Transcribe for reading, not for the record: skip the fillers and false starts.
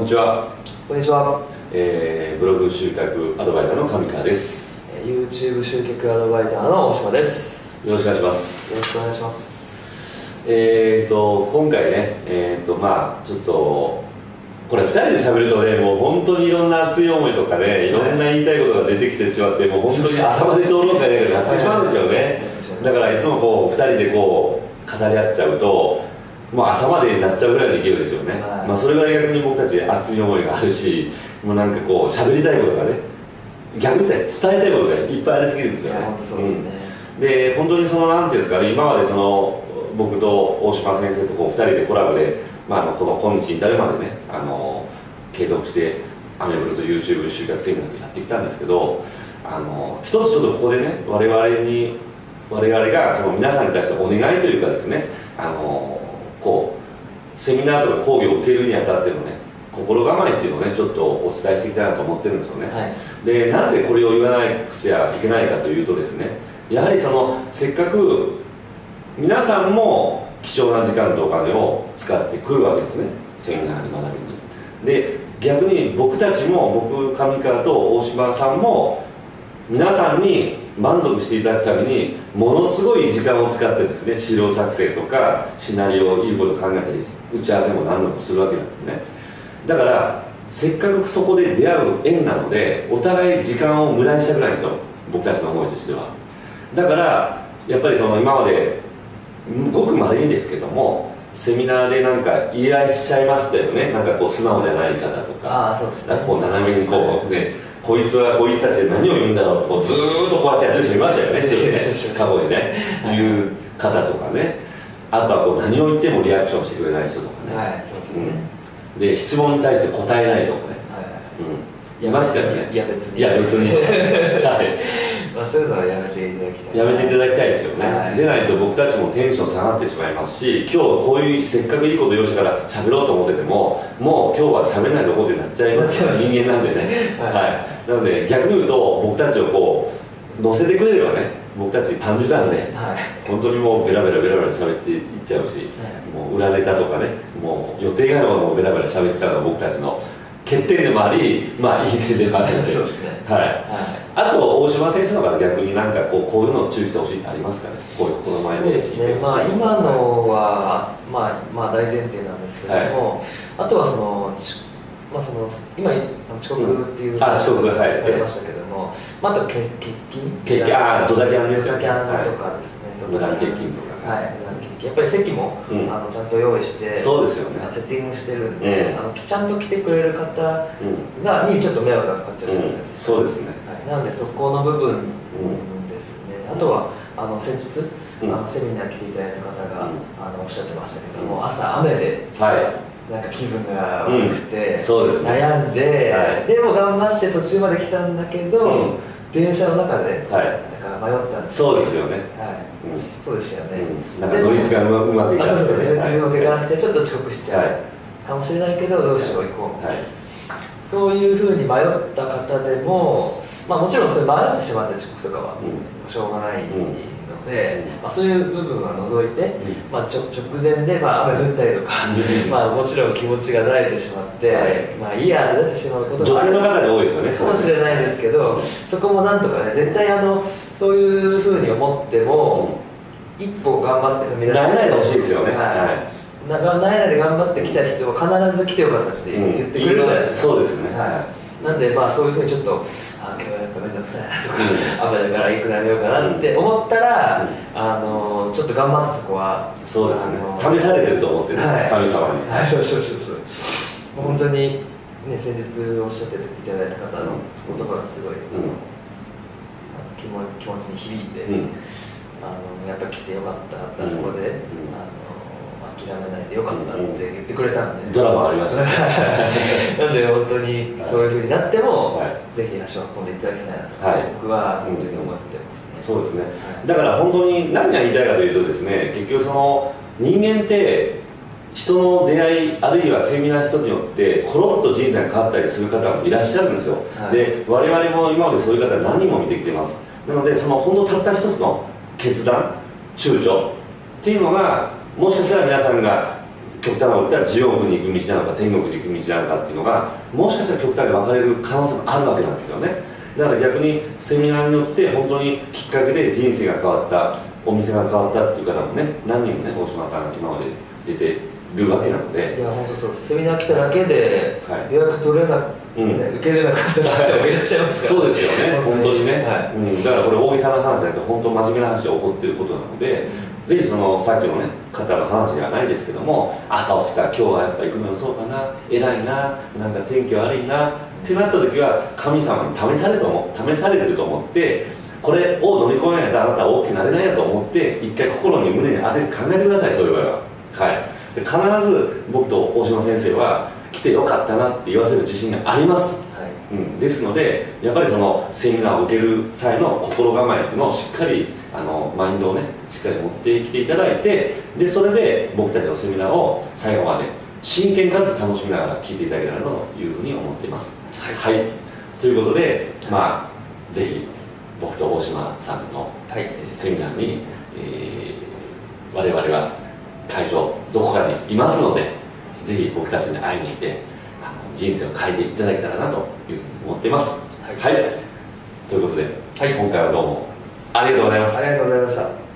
んにちは。 こんにちは。 ブログ集客アドバイザーの上川です。 YouTube 集客アドバイザーの大島です。 よろしくお願いします。 よろしくお願いします。 今回ね、ちょっとこれ2人で喋るとね、もう本当にいろんな熱い思いとかね、いろんな言いたいことが出てきてしまって、もう本当に朝まで討論会でやってしまうんですよね。だからいつもこう2人でこう語り合っちゃうと、もう朝までになっちゃうぐらいの勢いですよね。それぐらい逆に僕たち熱い思いがあるし、もうなんかこう喋りたいことがね、逆に言ったら伝えたいことがいっぱいありすぎるんですよね。 本当そうですね。 で本当になんていうんですかね、今まで僕と大島先生とこう2人でコラボで、この今日に至るまでね、継続してアメブロと YouTube 集客セミナーとやってきたんですけど、一つちょっとここでね、我々が皆さんに対してお願いというかですね、こうセミナーとか講義を受けるにあたってのね、心構えっていうのをね、ちょっとお伝えしていきたいなと思ってるんですよね。でなぜこれを言わない口はいけないかというとですね、やはりせっかく皆さんも貴重な時間とお金を使ってくるわけですね、セミナーに学びに。で逆に僕たちも、僕上川と大島さんも皆さんに満足していただくためにものすごい時間を使ってですね、資料作成とかシナリオをいいこと考えたり打ち合わせも何度もするわけなんですね。だからせっかくそこで出会う縁なので、お互い時間を無駄にしたくないんですよ、僕たちの思いとしては。だからやっぱり今までごくまれにですけども、セミナーでなんかいらっしゃいましたよね、なんかこう素直じゃない方とか、 そうですね、 こう斜めにこうね、こいつはこいつたちで何を言うんだろうとこうずーっとこうやってやってる人いましたよね、過去にね、いう方とかね、あとはこう何を言ってもリアクションしてくれない人とかね、 そうですね。 で質問に対して答えないとかね、いましたよね。 いや別にそういうのはやめていただきたい。 やめていただきたいですよね。でないと僕たちもテンション下がってしまいますし、今日こういうせっかくいいこと用意したから喋ろうと思ってても、もう今日は喋らないとこうってなっちゃいますから、人間なんでね。なので逆に言うと、僕たちをこう乗せてくれればね、僕たち単純なんで、本当にもうベラベラ喋っていっちゃうし、もう裏ネタとかね、もう予定があるものもベラベラ喋っちゃうのが僕たちの欠点でもあり、いい点でもあるので。そうですね。あと大島先生の方逆になんかこういうのを注意してほしいってありますかね、こういう心構えで。 そうですね、今のは大前提なんですけども、あとは今遅刻っていうのをされましたけども、あと欠勤、 ドタキャンですよね、ドタキャンとかですね、 無断欠勤とか、 やっぱり席もちゃんと用意して、 そうですよね、 セッティングしてるんで、ちゃんと来てくれる方にちょっと迷惑がかかっちゃうじゃないですか。 そうですね。 なのでそこの部分ですね。あとは先日セミナー来ていただいた方がおっしゃってましたけども、朝雨でなんか気分が悪くて悩んで、でも頑張って途中まで来たんだけど、電車の中でなんか迷ったんです。 そうですよね。 そうでしたよね。 なんか乗り継ぎがうまくいかなくて、 乗り継ぎがうまくいかなくてちょっと遅刻しちゃうかもしれないけど、どうしよう行こうみたいな、そういうふうに迷った方でも、もちろんそれ迷ってしまって遅刻とかはしょうがないので、そういう部分は除いて、直前で雨降ったりとか、もちろん気持ちが慣れてしまって、いいやってなってしまうことも女性の中で多いですよね、 かもしれないですけど、そこもなんとかね、絶対そういうふうに思っても一歩頑張って踏み出して、 慣れないでほしいですよね。 慣れないで頑張ってきた人は必ず来てよかったって言ってくれるじゃないですか。 そうですね。 なんでそういうふうにちょっと今日はやっぱ面倒くさいなとか、雨だから行くのやめようかなって思ったら、ちょっと頑張ってそこはそうですね、試されてると思ってる、神様に。 そう本当にね、先日おっしゃっていただいた方の言葉がすごい気持ちに響いて、やっぱり来てよかったって、そこで諦めないでよかったって言ってくれたんで、 ドラマありましたね。 なんで本当にそういうふうになっても、ぜひ足を運んでいただきたいなと、僕は本当に思ってますね。 そうですね。だから本当に何が言いたいかというとですね、結局人間って人の出会い、あるいはセミナー一つによってコロッと人生が変わったりする方もいらっしゃるんですよ。で我々も今までそういう方何人も見てきてます。なので本当たった一つの決断、躊躇っていうのが、もしかしたら皆さんが極端なこと言ったら地獄に行く道なのか天国に行く道なのかっていうのがもしかしたら極端に分かれる可能性もあるわけなんですよね。だから逆にセミナーによって本当にきっかけで人生が変わった、お店が変わったっていう方もね、何人もね、大島さんが今まで出てるわけなので。 いや本当そうです。セミナー来ただけで予約取れなく、受けれなかった方もいらっしゃいますから、 そうですよね、本当にね、だからこれ大げさな話じゃなくて本当真面目な話で起こってることなので、ぜひそのさっきのね方の話ではないですけども、朝起きたら今日はやっぱり行くのよそうかな、偉いな、なんか天気悪いなってなった時は神様に試されてると思って、これを乗り越えないとあなたは大きくなれないやと思って一回心に胸に当てて考えてください。そういう場合は、で必ず僕と大島先生は来てよかったなって言わせる自信があります、ですのでやっぱりそのセミナーを受ける際の心構えっていうのをしっかりマインドをねしっかり持ってきていただいて、でそれで僕たちのセミナーを最後まで真剣かつ楽しみながら聞いていただけたらというふうに思っています。ということで、ぜひ僕と大島さんの、セミナーに、我々は会場どこかにいますので、ぜひ僕たちに会いに来て人生を変えていただけたらなというふうに思っています。ということで、今回はどうもありがとうございます。 ありがとうございました。